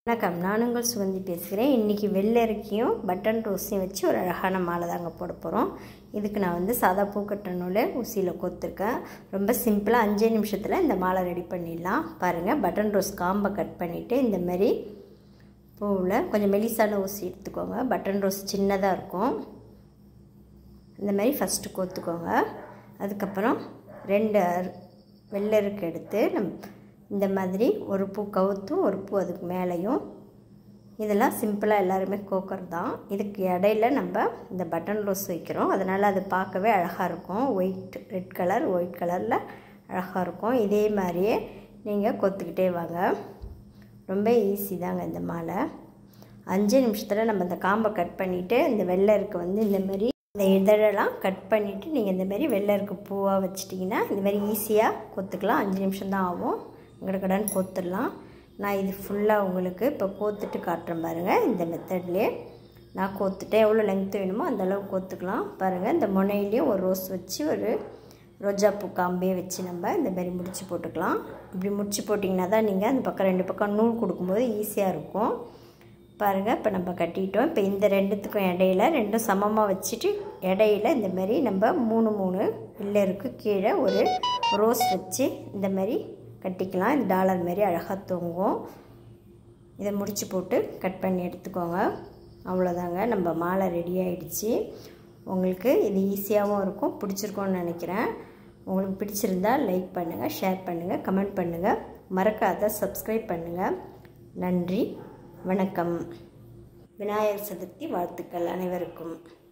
வணக்கம், நான் உங்கள் சுகந்தி பேசுகிறேன். இன்றைக்கி வெள்ளரிக்கையும் பட்டன் ரோஸையும் வச்சு ஒரு அழகான மாலை தாங்க போட போகிறோம். இதுக்கு நான் சாதா பூக்கட்ட நூலை ஊசியில் கோத்துருக்கேன். ரொம்ப சிம்பிளாக 5 நிமிஷத்தில் இந்த மாலை ரெடி பண்ணிடலாம். பாருங்கள், பட்டன் ரோஸ் காம்பை கட் பண்ணிவிட்டு இந்த மாதிரி பூவில் கொஞ்சம் மெலிசான ஊசி எடுத்துக்கோங்க. பட்டன் ரோஸ் சின்னதாக இருக்கும். இந்த மாதிரி ஃபஸ்ட்டு கோத்துக்கோங்க. அதுக்கப்புறம் 2 வெள்ளரிக்கை எடுத்து இந்த மாதிரி ஒரு பூ கவுத்தும் ஒரு பூ அதுக்கு மேலேயும், இதெல்லாம் சிம்பிளாக எல்லாருமே கோக்கிறது தான். இதுக்கு இடையில நம்ம இந்த பட்டன் ரோஸ் வைக்கிறோம். அதனால் அது பார்க்கவே அழகாக இருக்கும். ஒயிட் கலரில் அழகாக இருக்கும். இதே மாதிரியே நீங்கள் கொத்துக்கிட்டே வாங்க. ரொம்ப ஈஸி தாங்க இந்த மாலை. 5 நிமிஷத்தில் நம்ம இந்த காம்பை கட் பண்ணிவிட்டு இந்த வெள்ளரிக்கை இந்த மாதிரி இந்த இதழெல்லாம் கட் பண்ணிவிட்டு நீங்கள் இந்த மாதிரி வெள்ளரிக்கை பூவாக வச்சிட்டிங்கன்னா இந்த மாதிரி ஈஸியாக கொத்துக்கலாம். 5 நிமிஷம் தான் ஆகும். கடகடன்னு கோத்துடலாம். நான் இது ஃபுல்லாக உங்களுக்கு இப்போ கோத்துட்டு காட்டுறேன் பாருங்கள். இந்த மெத்தட்லேயே நான் கோத்துட்டேன். எவ்வளோ லெங்க்த் வேணுமோ அந்தளவுக்கு கோத்துக்கலாம். பாருங்கள், இந்த முனையிலையும் ஒரு ரோஸ் வச்சு ஒரு ரோஜா பூ காம்பே வச்சு நம்ம இந்த மாதிரி முடிச்சு போட்டுக்கலாம். இப்படி முடிச்சு போட்டிங்கன்னா தான் நீங்கள் அந்த பக்கம் 2 பக்கம் நூல் கொடுக்கும்போது ஈஸியாக இருக்கும். பாருங்கள், இப்போ நம்ம கட்டிட்டோம். இப்போ இந்த 2த்துக்கும் இடையில 2 சமமாக வச்சுட்டு இடையில இந்த மாதிரி நம்ம 3 வெள்ளரிக்கு கீழே ஒரு ரோஸ் வச்சு இந்த மாதிரி கட்டிக்கலாம். இந்த டாலர் மாதிரி அழகாக தொங்கும். இதை முடிச்சு போட்டு கட் பண்ணி எடுத்துக்கோங்க. அவ்வளோதாங்க, நம்ம மாலை ரெடி ஆகிடுச்சு. உங்களுக்கு இது ஈஸியாகவும் இருக்கும், பிடிச்சிருக்கோன்னு நினைக்கிறேன். உங்களுக்கு பிடிச்சிருந்தால் லைக் பண்ணுங்கள், ஷேர் பண்ணுங்கள், கமெண்ட் பண்ணுங்கள். மறக்காத சப்ஸ்கிரைப் பண்ணுங்கள். நன்றி, வணக்கம். விநாயகர் சதுர்த்தி வாழ்த்துக்கள் அனைவருக்கும்.